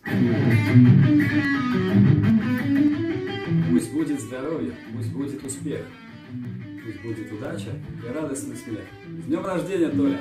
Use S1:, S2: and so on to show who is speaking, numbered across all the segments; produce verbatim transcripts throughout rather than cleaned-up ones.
S1: Пусть будет здоровье, пусть будет успех, пусть будет удача и радостный смех. С днем рождения, Толя!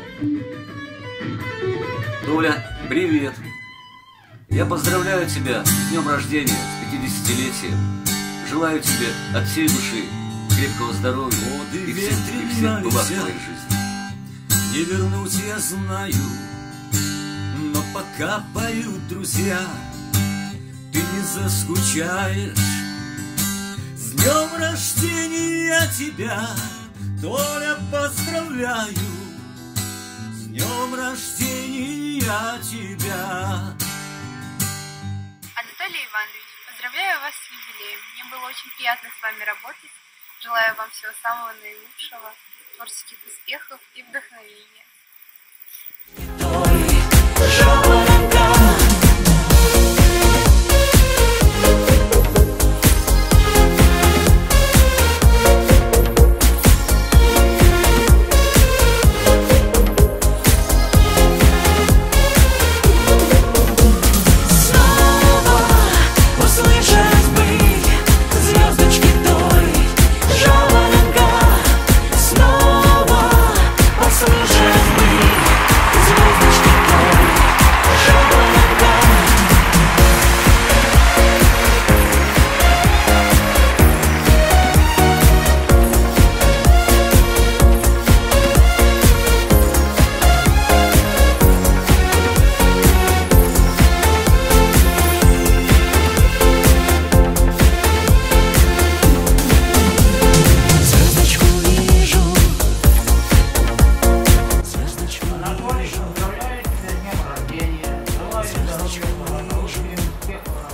S2: Толя, привет! Я поздравляю тебя с днем рождения, с пятидесятилетием. Желаю тебе от всей души крепкого здоровья и всех, и всех благ в твоей жизни.
S3: Не вернуть я знаю, но пока поют друзья, ты не заскучаешь. С днем рождения тебя, Толя, поздравляю. С днем рождения тебя.
S4: Анатолий Иванович, поздравляю вас с юбилеем. Мне было очень приятно с вами работать. Желаю вам всего самого наилучшего, творческих успехов и вдохновения.
S5: Поздравляю тебя с днем рождения, желаю здоровья, успехов.